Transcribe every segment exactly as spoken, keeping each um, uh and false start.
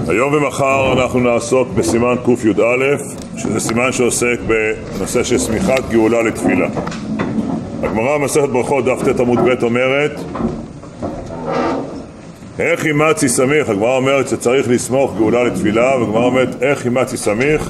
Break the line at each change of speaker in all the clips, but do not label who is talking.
היום ומחר אנחנו נעסוק בסימן ק"א, שזה סימן שעוסק בנושא של סמיכת גאולה לתפילה. הגמרא במסכת ברכות דף ט' עמוד ב' אומרת, איך אימצי סמיך? הגמרא אומרת שצריך לסמוך גאולה לתפילה, והגמרא אומרת איך אימצי סמיך?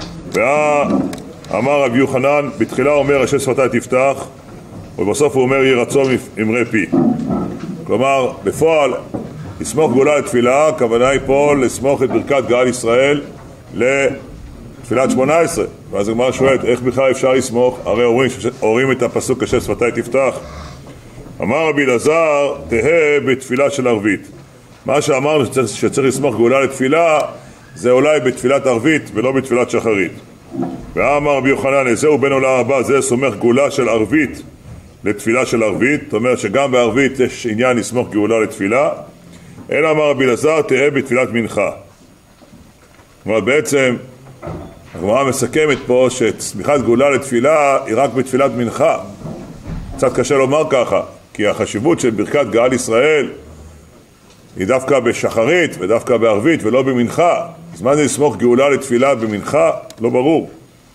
ואמר רבי יוחנן, בתחילה אומר השם שפתי תפתח, ובסוף הוא אומר יהי רצון אמרי פי. כלומר, בפועל לסמוך גאולה לתפילה, הכוונה היא פה לסמוך את ברכת גאל ישראל לתפילת שמונה עשרה. ואז הגמרא שואלת, איך בכלל אפשר לסמוך? הרי אומרים, אומרים את הפסוק השם שפתי תפתח. אמר רבי אלעזר, תהה בתפילה של ערבית. מה שאמרנו שצריך, שצריך לסמוך גאולה לתפילה, זה אולי בתפילת ערבית ולא בתפילת שחרית. ואמר רבי יוחנן, זהו בן עולם הבא, זה סומך גאולה של ערבית לתפילה של ערבית. זאת אומרת שגם בערבית יש עניין לסמוך גאולה לתפילה. אלא אמר רבי אלעזר, תהה בתפילת מנחה. אבל בעצם הגמרא מסכמת פה שסמיכת גאולה לתפילה היא רק בתפילת מנחה. קצת קשה לומר ככה, כי החשיבות של ברכת גאל ישראל היא דווקא בשחרית ודווקא בערבית ולא במנחה. אז מה זה לסמוך גאולה לתפילה במנחה? לא ברור.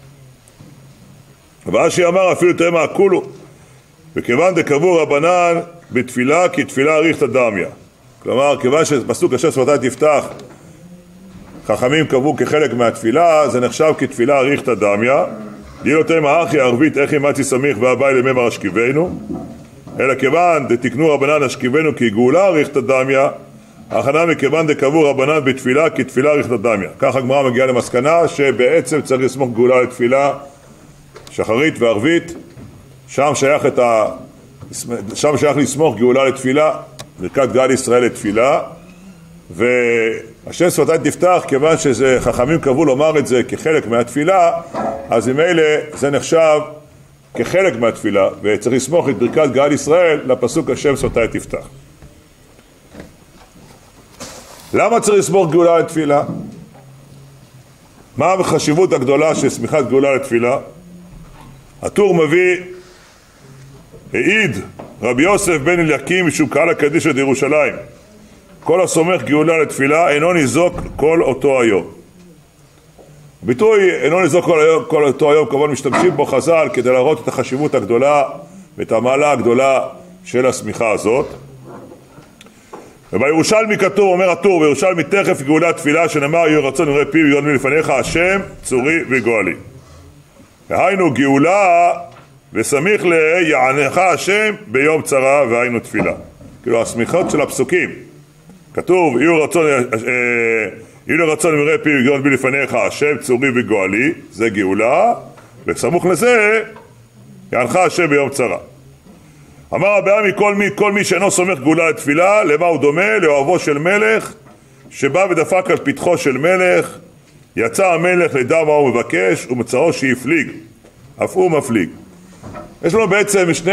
אבל שאמר אפילו תראה מה הכולו, וכיוון דקבעו רבנן בתפילה כי תפילה אריכתא דמיא. כלומר, כיוון שפסוק השם שפתי תפתח חכמים קבעו כחלק מהתפילה, זה נחשב כתפילה אריכתא דמיא. דילו תראה אחי ערבית איך אימצי סמיך והבאי למימר אשכיבנו, אלא כיוון דתקנו רבנן אשכיבנו כי גאולה אריכתא דמיא, הכנה מכיוון דקבעו רבנן בתפילה כי תפילה אריכתא דמיא. כך הגמרא מגיעה למסקנה שבעצם צריך לסמוך גאולה לתפילה שחרית וערבית. שם שייך את ה... שם שייך לסמוך גאולה לתפילה, ברכת גאל ישראל לתפילה. והשם שפתי תפתח, כיוון שזה חכמים קבעו לומר את זה כחלק מהתפילה, אז עם אלה זה נחשב כחלק מהתפילה, וצריך לסמוך את ברכת גאל ישראל לפסוק השם שפתי תפתח. למה צריך לסמוך גאולה לתפילה? מה החשיבות הגדולה של סמיכת גאולה לתפילה? הטור מביא, העיד רבי יוסף בן אליקים משום קהל הקדישא דירושלים, כל הסומך גאולה לתפילה אינו ניזוק כל אותו היום. הביטוי אינו ניזוק כל, היום, כל אותו היום כמובן משתמשים בו חז"ל כדי להראות את החשיבות הגדולה ואת המעלה הגדולה של הסמיכה הזאת. ובירושלמי כתוב, אומר הטור בירושלמי, תכף גאולה תפילה שנאמר יהי רצון אמרי פי ויגאל מלפניך השם צורי וגואלי. היינו גאולה וסמיך ליענך השם ביום צרה והיינו תפילה. כאילו הסמיכות של הפסוקים כתוב יהי רצון יהי רצון אמרי פי ויגאל מלפניך השם צורי וגואלי, זה גאולה, וסמוך לזה יענך השם ביום צרה. אמר רבי עמי, כל מי, כל מי שאינו סומך גאולה לתפילה, למה הוא דומה? לאוהבו של מלך שבא ודפק על פתחו של מלך, יצא המלך לדע מה הוא מבקש ומצאו שיפליג, אף הוא מפליג. יש לנו בעצם שני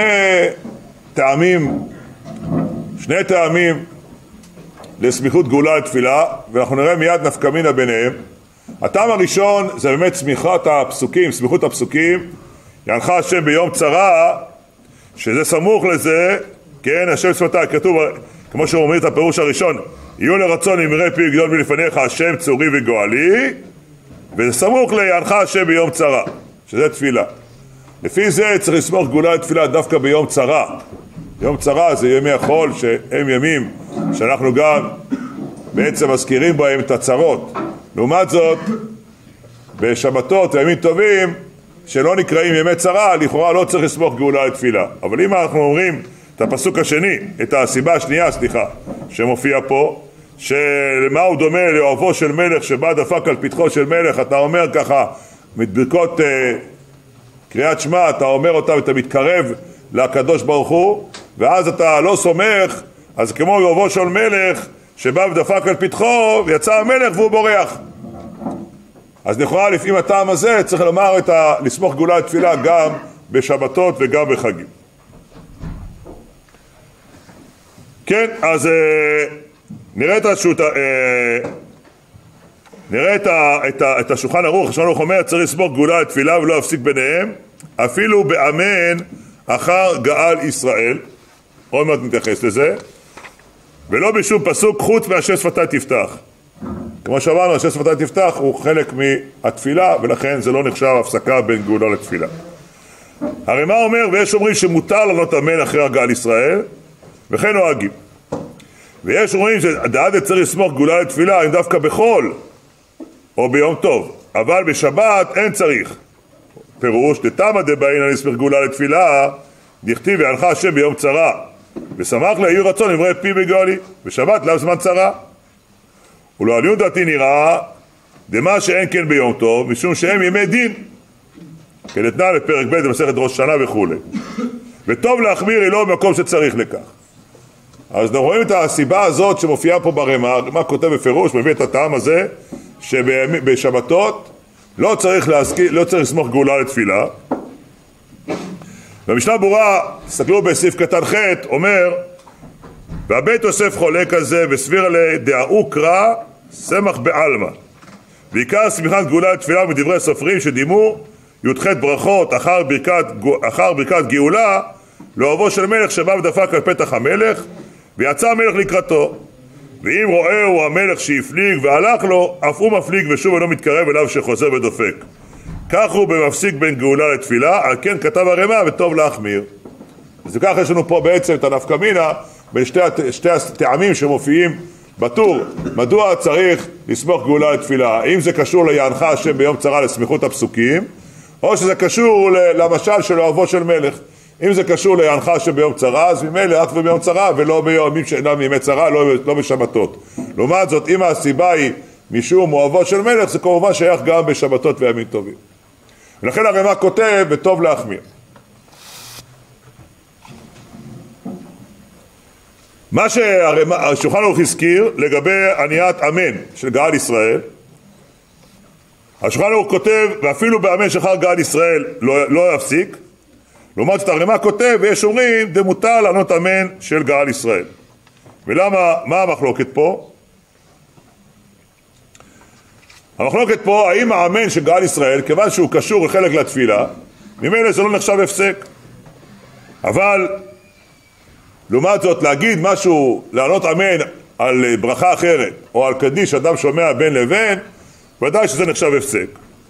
טעמים שני טעמים לסמיכות גאולה לתפילה, ואנחנו נראה מיד נפקא מינה ביניהם. הטעם הראשון זה באמת סמיכת הפסוקים, סמיכות הפסוקים, יענך השם ביום צרה, שזה סמוך לזה, כן, השם שפתי, כתוב, כמו שהוא אומר את הפירוש הראשון, יהיו לרצון אמרי פי ויגאל מלפניך השם צורי וגואלי, וזה סמוך ליענך השם ביום צרה, שזה תפילה. לפי זה צריך לסמוך גאולה לתפילה דווקא ביום צרה. יום צרה זה ימי החול, שהם ימים שאנחנו גם בעצם מזכירים בהם את הצרות. לעומת זאת, בשבתות וימים טובים שלא נקראים ימי צרה, לכאורה לא צריך לסמוך גאולה לתפילה. אבל אם אנחנו אומרים את הפסוק השני, את הסיבה השנייה, סליחה, שמופיע פה, שלמה הוא דומה לאוהבו של מלך שבא דפק על פתחו של מלך, אתה אומר ככה, מתברכות אה, קריאת שמע, אתה אומר אותה ואתה מתקרב לקדוש ברוך הוא, ואז אתה לא סומך, אז כמו אוהבו של מלך שבא ודפק על פתחו, ויצא המלך והוא בורח. אז לכאורה לפעמים הטעם הזה צריך לומר את ה... לסמוך גאולה לתפילה גם בשבתות וגם בחגים. כן, אז אה, נראה את השוט... אה, נראה את, ה... את, ה... את השולחן ערוך. השולחן ערוך אומר צריך לסמוך גאולה לתפילה ולא להפסיק ביניהם, אפילו באמן אחר גאל ישראל, עוד מעט נתייחס לזה, ולא בשום פסוק חוץ מהשם שפתי תפתח. כמו שאמרנו, השש שפתיים תפתח הוא חלק מהתפילה, ולכן זה לא נחשב הפסקה בין גאולה לתפילה. הרמ"א אומר, ויש אומרים שמותר לענות אמן אחרי הגעה לישראל, וכן נוהגים. ויש אומרים שעד צריך לסמוך גאולה לתפילה, אם דווקא בחול, או ביום טוב, אבל בשבת אין צריך. פירוש, דתמא דבעינן לסמוך גאולה לתפילה, דכתיב והנך השם ביום צרה, ושמח לה יהי רצון יברא פי בגואלי, בשבת לאו זמן צרה. ולעניות דעתי נראה, דמה שאין כן ביום טוב, משום שהם ימי דין, כדתנן לפרק ב' במסכת ראש שנה וכו'. וטוב להחמיר היא לא במקום שצריך לכך. אז אנחנו רואים את הסיבה הזאת שמופיעה פה ברמ"א, הרמ"א כותב בפירוש, מביא את הטעם הזה, שבשבתות לא צריך להסכים, לא צריך לסמוך גאולה לתפילה. במשנה ברורה, תסתכלו בסעיף קטן ח', אומר, והבית יוסף חולק על זה, וסביר עלי דאו קרא סמך בעלמא. ועיקר סמיכת גאולה לתפילה מדברי סופרים שדימו י"ח ברכות אחר ברכת, אחר ברכת גאולה לאוהבו של מלך שבא ודפק על פתח המלך, ויצא המלך לקראתו. ואם רואהו המלך שהפליג והלך לו, אף הוא מפליג ושוב אינו מתקרב אליו שחוזר ודופק. כך הוא במפסיק בין גאולה לתפילה, על כן כתב הרמ"א וטוב להחמיר. אז וכך יש לנו פה בעצם את הנפקא מינה בין שתי, שתי הטעמים שמופיעים בטור. מדוע צריך לסמוך גאולה לתפילה? האם זה קשור ליענך השם ביום צרה לסמיכות הפסוקים, או שזה קשור למשל של אוהבו של מלך? אם זה קשור ליענך השם ביום צרה, אז ממילא אף ביום צרה ולא בימים שאינם ימי צרה, לא, לא בשבתות. לעומת זאת, אם הסיבה היא משום אוהבו של מלך, זה כמובן שייך גם בשבתות וימים טובים. ולכן הרמ"א כותב וטוב להחמיר. מה שהשולחן ערוך הזכיר לגבי עניית אמן של גאל ישראל, השולחן ערוך כותב ואפילו באמן שאחר גאל ישראל לא, לא יפסיק. לעומת זאת הרמ"א כותב ויש אומרים דמותר לענות אמן של גאל ישראל. ולמה, מה המחלוקת פה? המחלוקת פה, האם האמן של גאל ישראל, כיוון שהוא קשור לחלק לתפילה, ממילא זה לא נחשב הפסק. אבל לעומת זאת להגיד משהו, לענות אמן על ברכה אחרת או על קדיש אדם שומע בין לבין, ודאי שזה נחשב הפסק.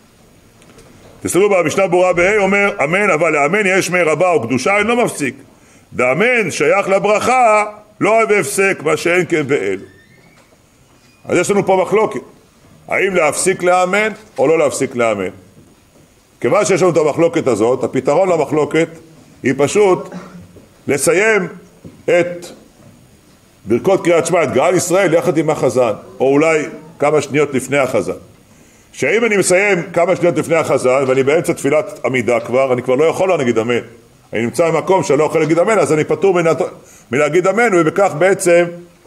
תסתכלו במשנה ברורה בה' אומר אמן, אבל לאמן יש מי רבה או קדושה אינו מפסיק. דאמן שייך לברכה לא אוהב הפסק, מה שאין כן באל. אז יש לנו פה מחלוקת, האם להפסיק לאמן או לא להפסיק לאמן. כיוון שיש לנו את המחלוקת הזאת, הפתרון למחלוקת היא פשוט לסיים את ברכות קריאת שמע, את גאל ישראל יחד עם החזן, או אולי כמה שניות לפני החזן. שאם אני מסיים כמה שניות לפני החזן ואני באמצע תפילת עמידה כבר, אני כבר לא יכול להגיד אמן. אני נמצא במקום שאני לא יכול להגיד אמן, אז אני פטור מלהגיד אמן, ובכך בעצם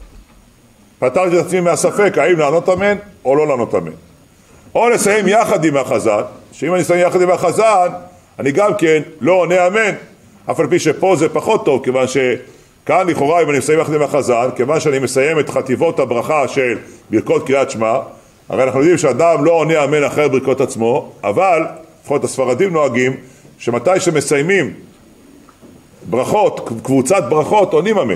פתרתי את עצמי מהספק האם לענות אמן או לא לענות אמן. או לסיים יחד עם החזן, שאם אני אסיים יחד עם החזן אני גם כן לא עונה אמן, אף על פי שפה זה פחות טוב, כיוון שכאן לכאורה אם אני מסיים יחד עם החזן, כיוון שאני מסיים את חטיבות הברכה של ברכות קריאת שמע, הרי אנחנו יודעים שאדם לא עונה אמן אחרי ברכות עצמו, אבל לפחות הספרדים נוהגים שמתי שמסיימים ברכות, קבוצת ברכות, עונים אמן.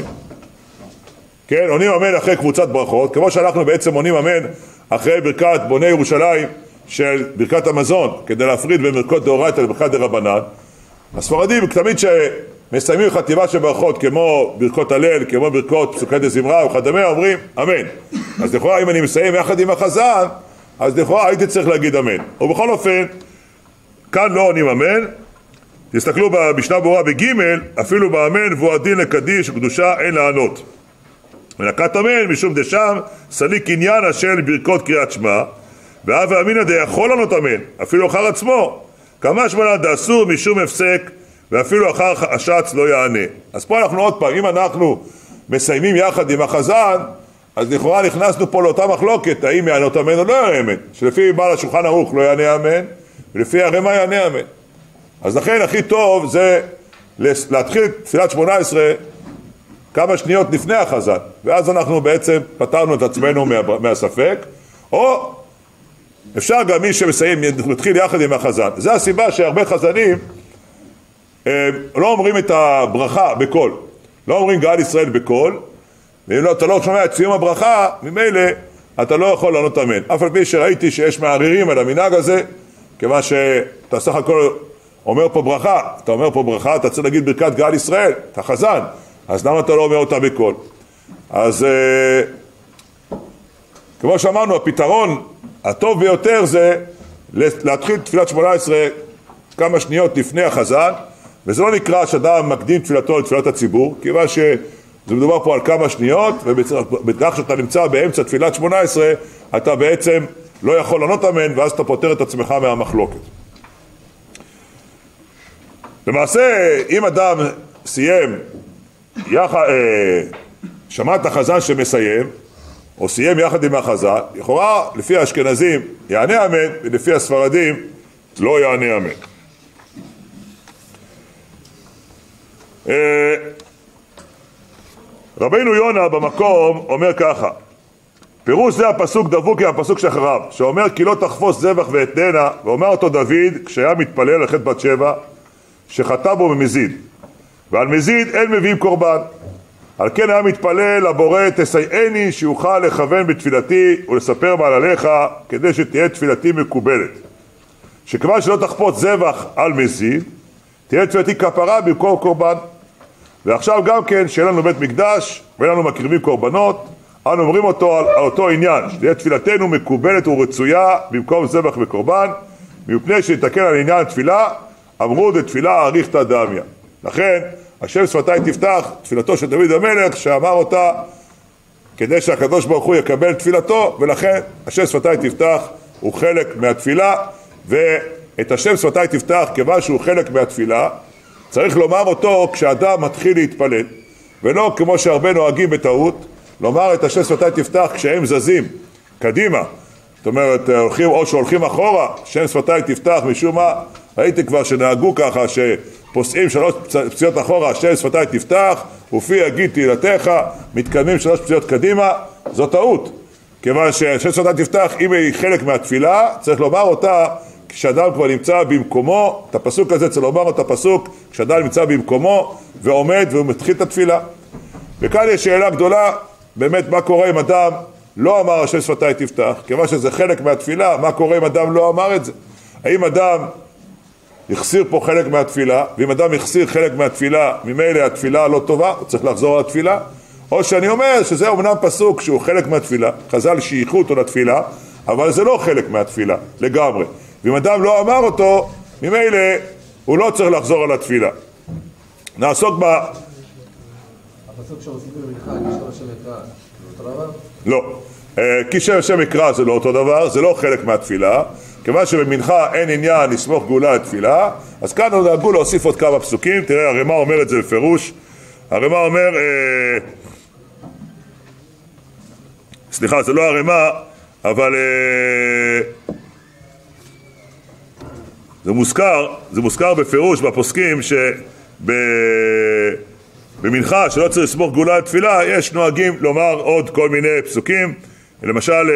כן, עונים אמן אחרי קבוצת ברכות, כמו שאנחנו בעצם עונים אמן אחרי ברכת בוני ירושלים של ברכת המזון, כדי להפריד בין ברכות דאורייתא לברכת דרבנן. הספרדים תמיד שמסיימים חטיבה של ברכות כמו ברכות הלל, כמו ברכות פסוקי דזמרה וכדומה, אומרים אמן. אז לכאורה אם אני מסיים יחד עם החזן, אז לכאורה הייתי צריך להגיד אמן. ובכל אופן, כאן לא עונים אמן. תסתכלו במשנה ברורה בגימל, אפילו באמן והוא הדין לקדיש וקדושה אין לענות. ונקת אמן משום דשם סליק עניין של ברכות קריאת שמע, ואף ואמינא דיכול לענות אמן אפילו אחר עצמו, כמה שמונה דאסור משום הפסק ואפילו אחר השץ לא יענה. אז פה אנחנו עוד פעם, אם אנחנו מסיימים יחד עם החזן, אז לכאורה נכנסנו פה לאותה מחלוקת, האם יענות אמן או לא יענה אמן, שלפי בעל השולחן ערוך לא יענה אמן, ולפי הרמ"א יענה אמן. אז לכן הכי טוב זה להתחיל תפילת שמונה עשרה כמה שניות לפני החזן, ואז אנחנו בעצם פתרנו את עצמנו מה, מהספק, או אפשר גם מי שמסיים, מתחיל יחד עם החזן. זה הסיבה שהרבה חזנים אה, לא אומרים את הברכה בקול, לא אומרים גאל ישראל בקול, ואם לא, אתה לא שומע את סיום הברכה, ממילא אתה לא יכול לענות אמן. אף על פי שראיתי שיש מערערים על המנהג הזה, כיוון שאתה סך הכל אומר פה ברכה, אתה אומר פה ברכה, אתה צריך להגיד ברכת גאל ישראל, אתה חזן, אז למה אתה לא אומר אותה בקול? אז כמו שאמרנו, הפתרון הטוב ביותר זה להתחיל תפילת שמונה עשרה כמה שניות לפני החזן, וזה לא נקרא שאדם מקדים תפילתו לתפילת הציבור, כיוון שזה מדובר פה על כמה שניות, ובכך שאתה נמצא באמצע תפילת שמונה עשרה, אתה בעצם לא יכול לענות אמן, ואז אתה פותר את עצמך מהמחלוקת. למעשה, אם אדם סיים, יח... שמע את החזן שמסיים, או סיים יחד עם החזן, לכאורה, לפי האשכנזים יענה אמן, ולפי הספרדים לא יענה אמן. רבינו יונה במקום אומר ככה, פירוש זה הפסוק דבוק עם הפסוק שאחריו, שאומר כי לא תחפוש זבח ואתננה, ואומר אותו דוד כשהיה מתפלל על חטא בת שבע, שחטא בו במזיד, ועל מזיד אין מביאים קורבן, על כן היה מתפלל לבורא תסייעני שיוכל לכוון בתפילתי ולספר מעלליך כדי שתהיה תפילתי מקובלת, שכיוון שלא תחפוץ זבח על מזיד תהיה תפילתי כפרה במקום קורבן. ועכשיו גם כן שיהיה לנו בית מקדש ואין לנו מקריבים קורבנות, אנו אומרים אותו על, על אותו עניין, שתהיה תפילתנו מקובלת ורצויה במקום זבח וקורבן, מפני שנתקן על עניין תפילה אמרו דתפילה אריכתא דאמיא. לכן השם שפתיי תפתח, תפילתו של דוד המלך שאמר אותה כדי שהקדוש ברוך הוא יקבל תפילתו, ולכן השם שפתיי תפתח הוא חלק מהתפילה, ואת השם שפתיי תפתח כיוון שהוא חלק מהתפילה צריך לומר אותו כשאדם מתחיל להתפלל, ולא כמו שהרבה נוהגים בטעות לומר את השם שפתיי תפתח כשהם זזים קדימה, זאת אומרת הולכים, או שהולכים אחורה שם שפתיי תפתח. משום מה ראיתי כבר שנהגו ככה שפוסעים שלוש פציעות אחורה שם שפתיי תפתח ופי יגיד תהילתך, מתקדמים שלוש פציעות קדימה, זו טעות, כיוון ששם שפתיי תפתח אם היא חלק מהתפילה צריך לומר אותה כשאדם כבר נמצא במקומו. את הפסוק הזה צריך לומר את הפסוק כשאדם נמצא במקומו ועומד והוא מתחיל את התפילה. וכאן יש שאלה גדולה, באמת מה קורה אם אדם לא אמר השם שפתיי תפתח, כיוון שזה חלק מהתפילה, מה קורה אם אדם לא אמר את זה? האם אדם יחסיר פה חלק מהתפילה, ואם אדם יחסיר חלק מהתפילה ממילא התפילה לא טובה, הוא צריך לחזור על התפילה? או שאני אומר שזה אומנם פסוק שהוא חלק מהתפילה, חז"ל שייכו אותו לתפילה, אבל זה לא חלק מהתפילה לגמרי, ואם אדם לא אמר אותו ממילא הוא לא צריך לחזור על התפילה. נעסוק ב...
הפסוק שעושים במנחה, כי שם השם יקרא, זה אותו דבר?
לא, כי שם השם יקרא זה לא אותו דבר, זה לא חלק מהתפילה, כיוון שבמנחה אין עניין לסמוך גאולה לתפילה, אז כאן עוד נהגו להוסיף עוד כמה פסוקים. תראה, הרמ"א אומר את זה בפירוש, הרמ"א אומר, אה, סליחה, זה לא הרמ"א, אבל אה, זה מוזכר, זה מוזכר בפירוש בפוסקים שב... במנחה שלא צריך לסמוך גאולה לתפילה, יש נוהגים לומר עוד כל מיני פסוקים, למשל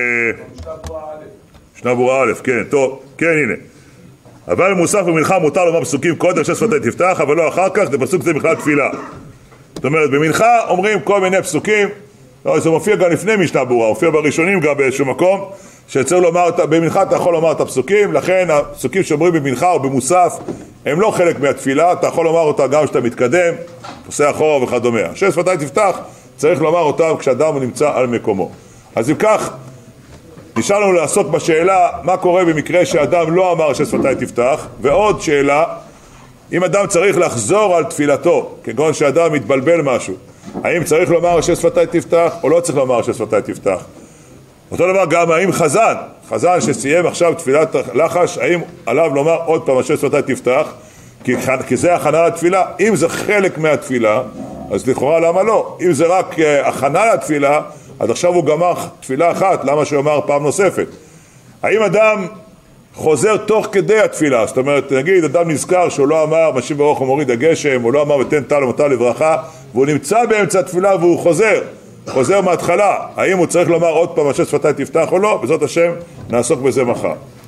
משנה ברורה א', כן, טוב, כן, הנה. אבל מוסף במנחה מותר לומר פסוקים קודם שם שפתיי תפתח, אבל לא אחר כך, זה פסוק זה בכלל תפילה. זאת אומרת, במנחה אומרים כל מיני פסוקים, לא, זה מופיע גם לפני משנה ברורה, מופיע בראשונים גם באיזשהו מקום, שצריך לומר, במנחה אתה יכול לומר את הפסוקים, לכן הפסוקים שאומרים במנחה או במוסף, הם לא חלק מהתפילה, אתה יכול לומר אותה גם כשאתה מתקדם, עושה אחורה וכדומה. השם שפתיי תפתח, צריך לומר אותם כשאדם נמצא על מקומו. אז אם כך, נשאר לנו לעסוק בשאלה, מה קורה במקרה שאדם לא אמר השם שפתיי תפתח, ועוד שאלה, אם אדם צריך לחזור על תפילתו, כגון שאדם מתבלבל משהו, האם צריך לומר השם שפתיי תפתח, או לא צריך לומר השם שפתיי תפתח? אותו דבר גם האם חזן, חזן שסיים עכשיו תפילת לחש, האם עליו לומר עוד פעם השם שפתיי תפתח, כי, כי זה הכנה לתפילה. אם זה חלק מהתפילה, אז לכאורה למה לא? אם זה רק uh, הכנה לתפילה, אז עכשיו הוא גמר תפילה אחת, למה שהוא אמר פעם נוספת? האם אדם חוזר תוך כדי התפילה, זאת אומרת, נגיד אדם נזכר שהוא לא אמר משיב ברוך ומוריד הגשם, הוא לא אמר ותן טל ומטר לברכה, והוא נמצא באמצע התפילה והוא חוזר, חוזר מההתחלה, האם הוא צריך לומר עוד פעם השם שפתיי תפתח או לא? בעזרת השם נעסוק בזה מחר.